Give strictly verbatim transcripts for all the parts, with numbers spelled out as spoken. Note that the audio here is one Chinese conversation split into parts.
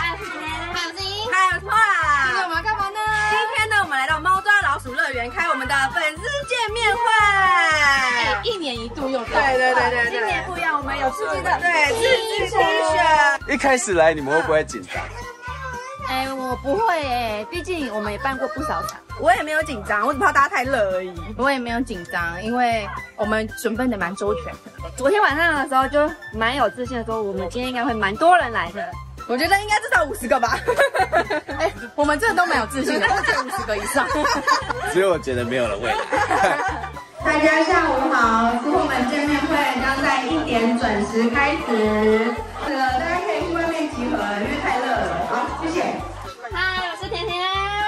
还有甜甜，还有金， 还有 Pola。 今天我们要干嘛呢？ 今天呢，我们来到猫抓老鼠乐园开我们的粉丝见面会。 哎，一年一度又到。 对对对对对。 今年不一样，我们有自制的对自制 T 恤。 一开始来你们会不会紧张？ 哎，我不会哎，毕竟我们也办过不少场。 我也没有紧张，我只怕大家太热而已。 我也没有紧张，因为我们准备的蛮周全的。昨天晚上的时候就蛮有自信的说，我们今天应该会蛮多人来的。 我觉得应该至少五十个吧。 哎，我们真的都蛮有自信的，只有五十个以上。 只有我觉得没有人会来。 大家下午好，师傅们见面会将在一点准时开始。这个大家可以去外面集合，因为太热了。好，谢谢。 嗨，我是甜甜。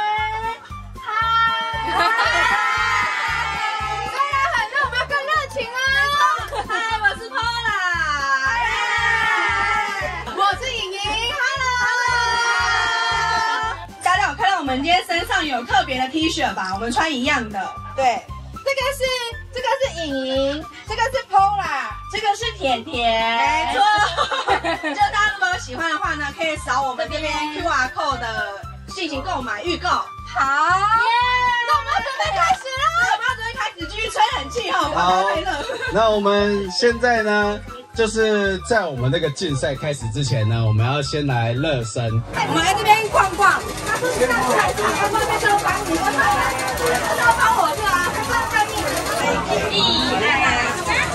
我们今天身上有特别的 T 恤吧，我们穿一样的。对，这个是这个是颖颖，这个是 Pola， 这个是甜甜，没错。就大家如果喜欢的话呢，可以扫我们这边 Q R code 的进行购买预购。好，耶！那我们要准备开始了，我们要准备开始继续吹冷气哈，不要太热。 那我们现在呢？就是在我们那个竞赛开始之前呢，我们要先来热身。 我们来这边逛逛。他说是上菜场，他外面都帮你，他都帮我是啊，他上外面厉害。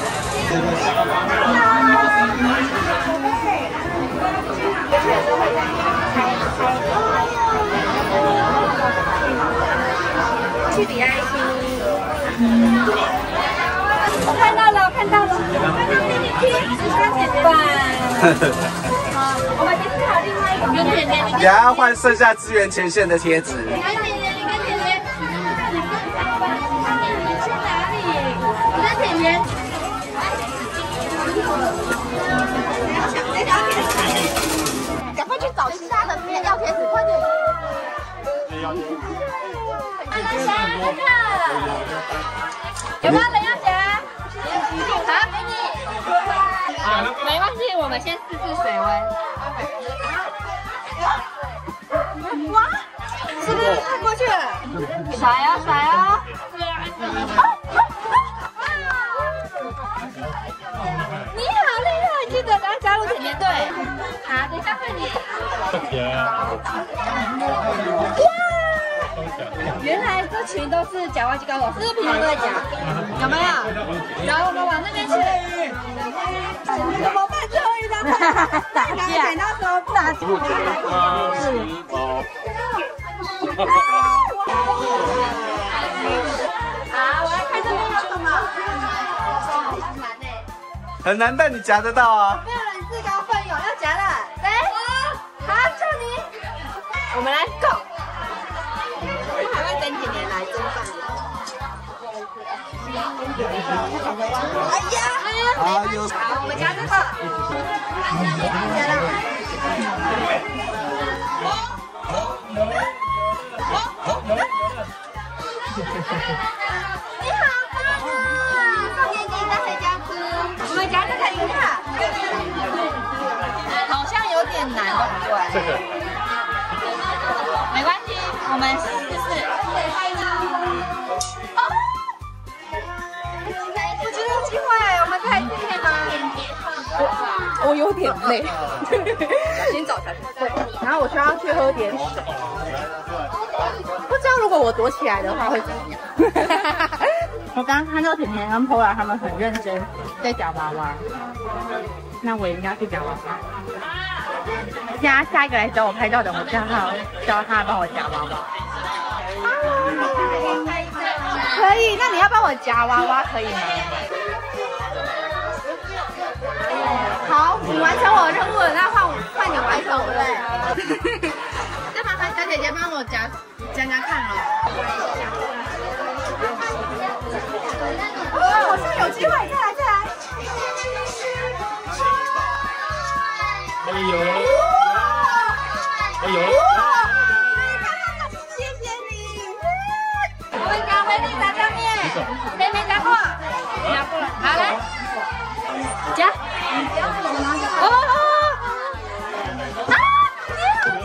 去比爱心。我看到了，我看到了，看到那个贴纸上点点饭。好，我们先考另外一个，跟甜甜。 也要换剩下支援前线的贴纸。 你跟甜甜，你跟甜甜。你去哪里？我跟甜甜。赶快去找其他的贴要贴纸，快点。大家想看看。有没有人要夹？好，给你。 没关系，我们先试试水温。 哇，是不是看过去了？ 甩哦，甩哦。 你好厉害，记得赶快加入甜甜队。 好，等一下换你。 哇！ 原来这群都是夹娃机高手，是不是平常都在夹？有没有？然后我们往那边去。 怎么办？最后一张打架，剪刀手打架。好，我来看这边有什么。很难诶。 很难，但你夹得到啊。 没有人自告奋勇要夹了，来，好，就你。我们来 go。我还会等甜甜来蒸饭。哎呀，哎呀，好，我们夹这个。夹了。你好棒啊！送给你带回家吃。我们夹这个一下。 好像有点难，对不对？ 这个。 没关系，我们试试。 哦，我觉得有机会，我们再试试吗？我我有点累，先找才对。然后我需要去喝点水。不知道如果我躲起来的话会怎么样？ 我刚刚看到甜甜跟 Pola 他们很认真在夹娃娃，那我也应该去夹娃娃。现在下一个来找我拍照的，我叫他叫他帮我夹娃娃。 可以，那你要帮我夹娃娃可以吗？好，你完成我的任务了，那换换你完成我对。再麻烦小姐姐帮我夹夹夹看哦。哦，好像有机会，再来再来。 哎呦！哎呦！ 谢谢你。我们夹回力炸酱面，妹妹夹过，夹过了，好来，夹。哦哦！啊，你好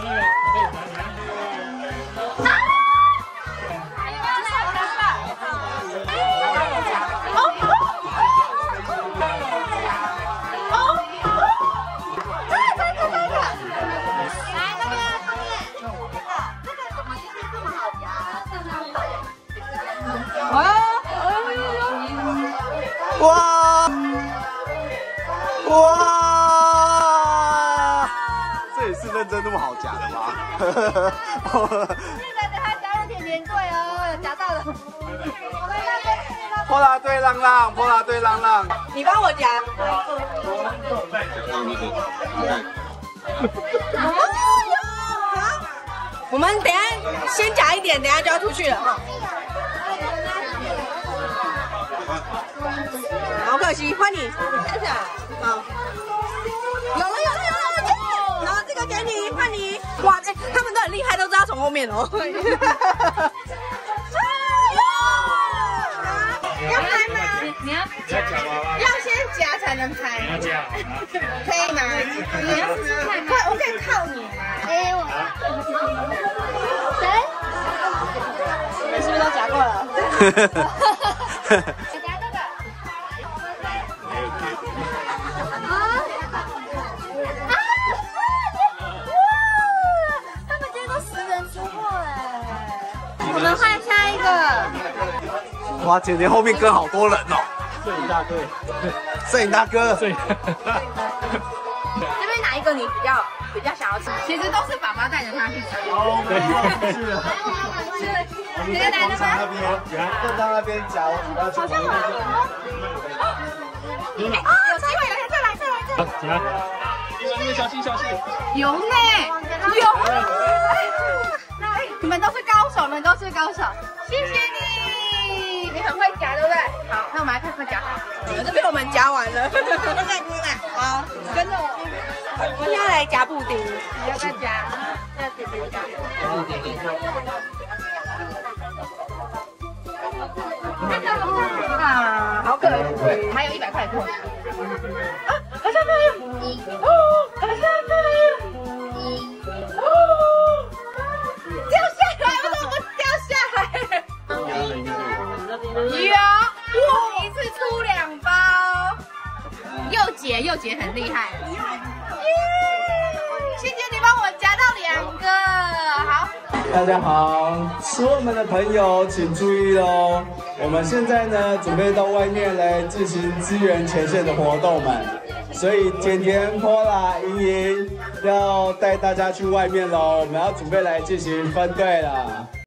认真那么好夹的吗？ 记得等下加入甜甜柜哦，有夹到的。 波拉队浪浪，波拉队浪浪， 你帮我夹。好，我们等一下先夹一点，等一下就要出去了哈。好可惜，换你，看一下。好，有了有了有了，有然后这个给你，换你。哇，哎，他们都很厉害，都知道从后面哦。要拍吗？ 你要你要夹娃娃， 要先夹才能拍， 你要夹， 可以吗？你要可我可以靠你吗？哎，我谁？你是不是都夹过了？ 夹这个。他们今天都十人出货哎。我们换下一个。 哇，姐姐后面跟好多人哦。 摄影大哥， 摄影大哥， 摄影。 这边哪一个你比较比较想要吃？其实都是爸爸带着他去吃。 哦，对，是啊。 直接来的吗？ 那边，正当那边夹，我主要去。好像有哦，有机会，有再来，再来，再来。 夹。小心小心。 有呢，有。你们都是高手，你们都是高手，谢谢你，你很会夹，对不对？好，那我们来看看夹。这边我们夹完了，现在你来，好，跟着我，现在来夹布丁，你要不要夹？要姐姐夹。啊，好可惜，还有一百块扣。啊，好像没有，哦，好像没有，哦。掉下来，为什么不掉下来？有，哇，一次出两包，又姐又姐很厉害，耶！谢谢你帮我夹到两个，好。 大家好，吃我们的朋友请注意喽，我们现在呢准备到外面来进行支援前线的活动们，所以甜甜、Pola、莹莹要带大家去外面喽，我们要准备来进行分队了。